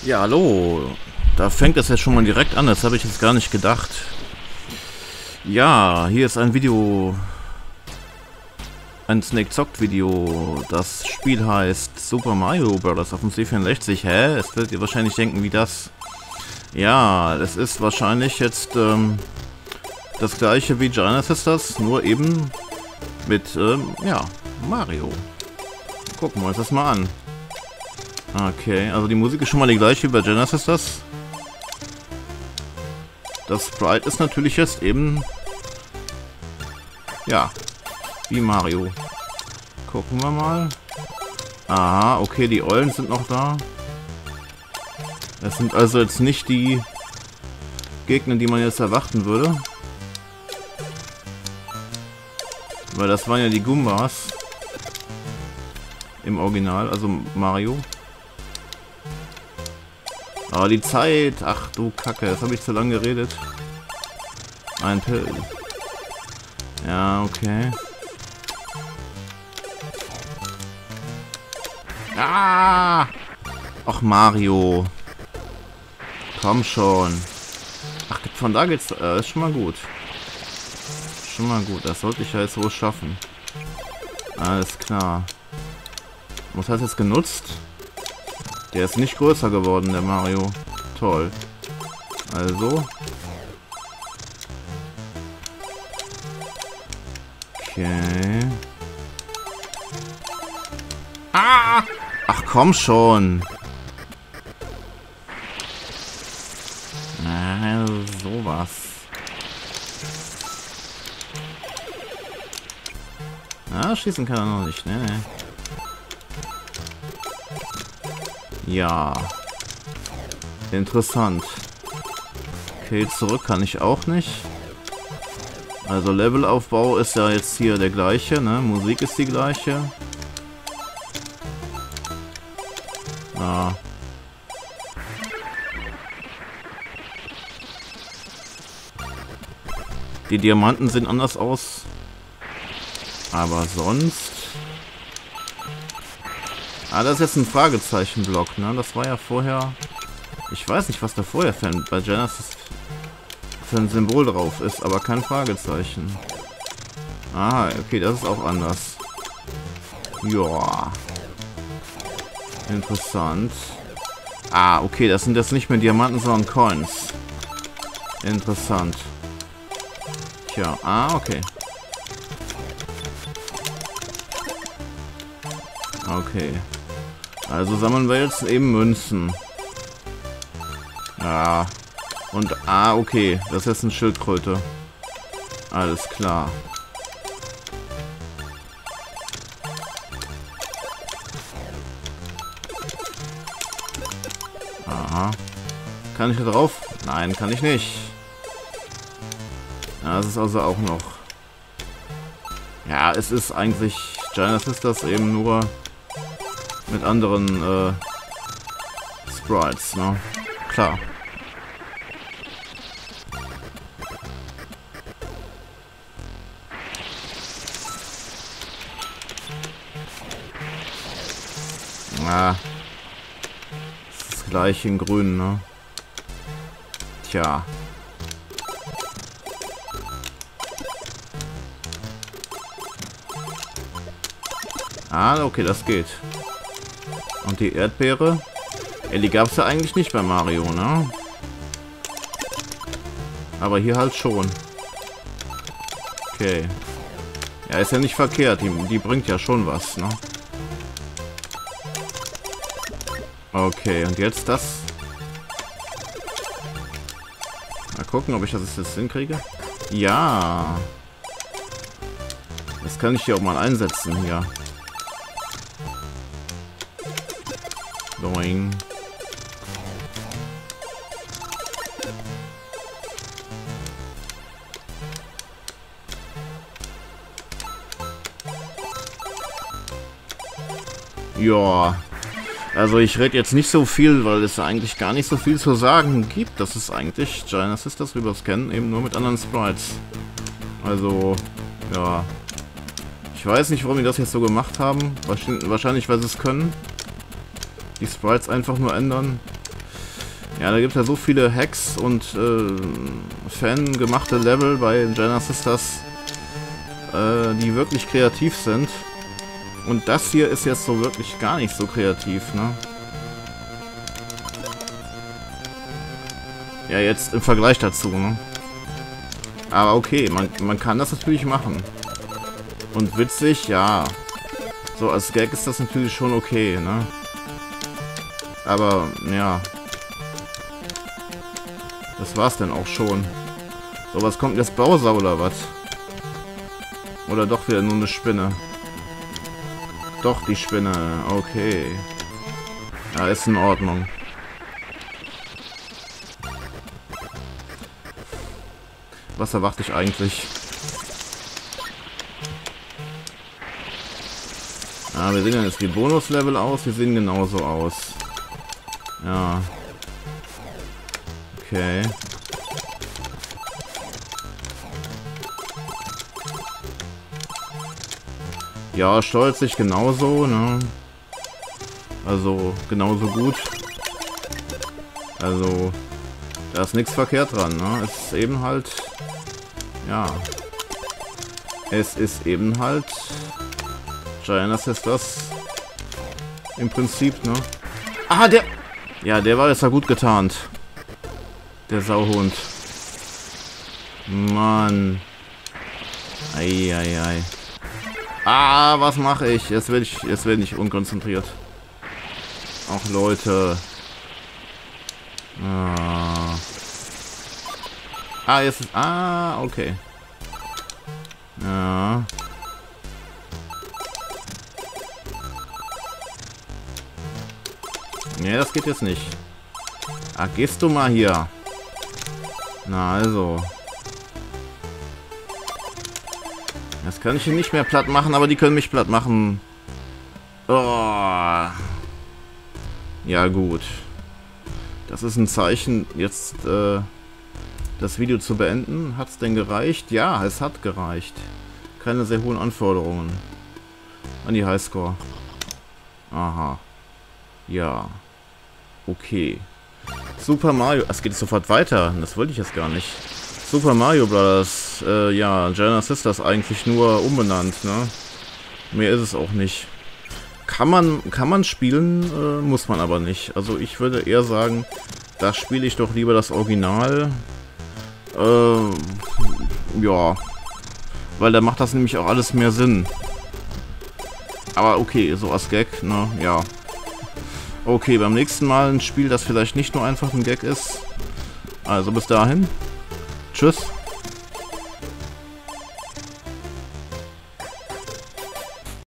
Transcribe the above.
Ja, hallo. Da fängt es jetzt schon mal direkt an. Das habe ich jetzt gar nicht gedacht. Ja, hier ist ein Video. Ein Snake Zockt Video. Das Spiel heißt Super Mario Bros. Auf dem C64. Hä? Es werdet ihr wahrscheinlich denken, wie das. Ja, es ist wahrscheinlich jetzt das gleiche wie Giant Sisters, nur eben mit, ja, Mario. Gucken wir uns das mal an. Okay, also die Musik ist schon mal die gleiche wie bei Giant Sisters. Das Sprite ist natürlich jetzt eben, ja, wie Mario. Gucken wir mal. Aha, okay, die Eulen sind noch da. Es sind also jetzt nicht die Gegner, die man jetzt erwarten würde. Weil das waren ja die Goombas. Im Original, also Mario. Aber die Zeit, ach du Kacke, jetzt habe ich zu lange geredet. Ein Pill. Ja, okay. Ah! Ach Mario. Komm schon. Ach, von da geht's, ist schon mal gut. Schon mal gut, das sollte ich ja jetzt wohl schaffen. Alles klar. Was heißt jetzt genutzt? Der ist nicht größer geworden, der Mario. Toll. Also. Okay. Ah! Ach komm schon. Sowas. Ah, schießen kann er noch nicht, ne? Ja. Interessant. Okay, zurück kann ich auch nicht. Also Levelaufbau ist ja jetzt hier der gleiche, ne? Musik ist die gleiche. Ah. Die Diamanten sehen anders aus. Aber sonst... Ah, das ist jetzt ein Fragezeichenblock, ne? Das war ja vorher... Ich weiß nicht, was da vorher bei Genesis für ein Symbol drauf ist, aber kein Fragezeichen. Ah, okay, das ist auch anders. Ja. Interessant. Ah, okay, das sind jetzt nicht mehr Diamanten, sondern Coins. Interessant. Tja, ah, okay. Okay. Also sammeln wir jetzt eben Münzen. Ja. Und, ah, okay. Das ist jetzt eine Schildkröte. Alles klar. Aha. Kann ich da drauf? Nein, kann ich nicht. Ja, das ist also auch noch... Ja, es ist eigentlich... Giant Sisters eben nur... mit anderen Sprites, ne? Klar. Ah. Das ist gleich in grün, ne? Tja. Ah, okay, das geht. Und die Erdbeere? Ja, die gab es ja eigentlich nicht bei Mario, ne? Aber hier halt schon. Okay. Ja, ist ja nicht verkehrt. Die bringt ja schon was, ne? Okay, und jetzt das. Mal gucken, ob ich das jetzt hinkriege. Ja. Das kann ich hier auch mal einsetzen, hier. Boing. Ja, also ich rede jetzt nicht so viel, weil es eigentlich gar nicht so viel zu sagen gibt. Das ist eigentlich Giant Sisters, wie wir es kennen, eben nur mit anderen Sprites. Also, ja. Ich weiß nicht, warum die das jetzt so gemacht haben. Wahrscheinlich, weil sie es können. Die Sprites einfach nur ändern. Ja, da gibt es ja so viele Hacks und fangemachte Level bei Giana Sisters, die wirklich kreativ sind. Und das hier ist jetzt so wirklich gar nicht so kreativ, ne? Ja, jetzt im Vergleich dazu, ne? Aber okay, man kann das natürlich machen. Und witzig, ja. So, als Gag ist das natürlich schon okay, ne? Aber, ja. Das war's denn auch schon. So, was kommt jetzt? Bowser oder was? Oder doch wieder nur eine Spinne? Doch, die Spinne. Okay. Ja, ist in Ordnung. Was erwarte ich eigentlich? Ja, wir sehen ja jetzt die Bonuslevel aus. Die sehen genauso aus. Ja. Okay. Ja, steuert sich genauso, ne? Also, genauso gut. Also, da ist nichts verkehrt dran, ne? Es ist eben halt... Ja. Es ist eben halt... Giana Sisters im Prinzip, ne? Ah, der... Ja, der war jetzt ja gut getarnt. Der Sauhund. Mann. Eieiei. Ah, was mache ich? Jetzt werde ich unkonzentriert. Ach, Leute. Jetzt ist... Ah, okay. Ja. Nee, das geht jetzt nicht. Ah, gehst du mal hier. Na, also. Das kann ich hier nicht mehr platt machen, aber die können mich platt machen. Oh. Ja, gut. Das ist ein Zeichen, jetzt das Video zu beenden. Hat es denn gereicht? Ja, es hat gereicht. Keine sehr hohen Anforderungen an die Highscore. Aha. Ja. Okay. Super Mario... Es geht sofort weiter. Das wollte ich jetzt gar nicht. Super Mario Bros. Ja, Giana Sisters eigentlich nur umbenannt, ne? Mehr ist es auch nicht. Kann man spielen, muss man aber nicht. Also ich würde eher sagen, da spiele ich doch lieber das Original. Ja. Weil da macht das nämlich auch alles mehr Sinn. Aber okay, so als Gag, ne? Ja. Okay, beim nächsten Mal ein Spiel, das vielleicht nicht nur einfach ein Gag ist. Also bis dahin. Tschüss.